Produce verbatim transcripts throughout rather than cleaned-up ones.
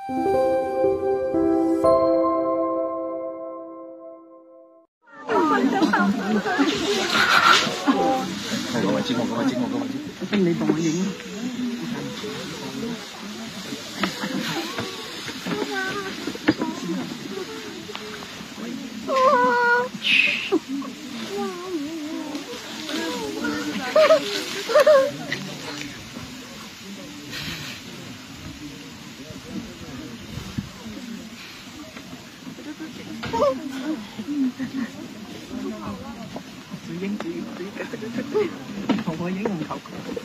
係咁啊！接我，咁啊！接我，咁啊！接。你同我影。自影自自同我影唔求。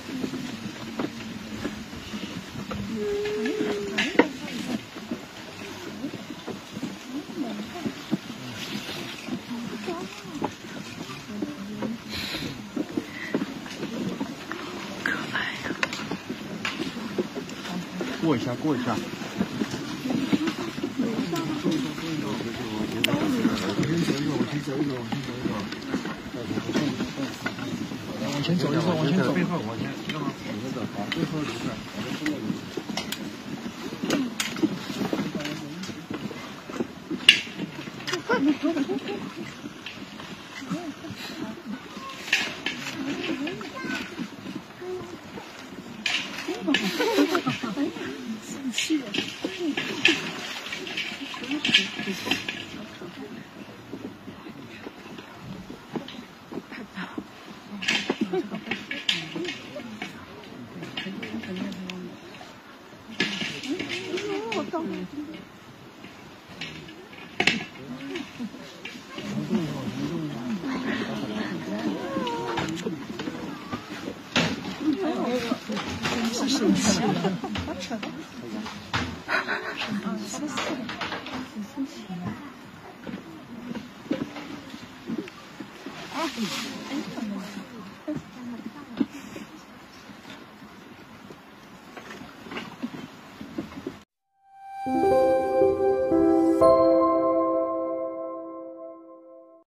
过一下，过一下。往前走一个，往前走一个，往前走，往前走，好，最后留下。生气了。真是生气了。生气了，生气了。啊！哎，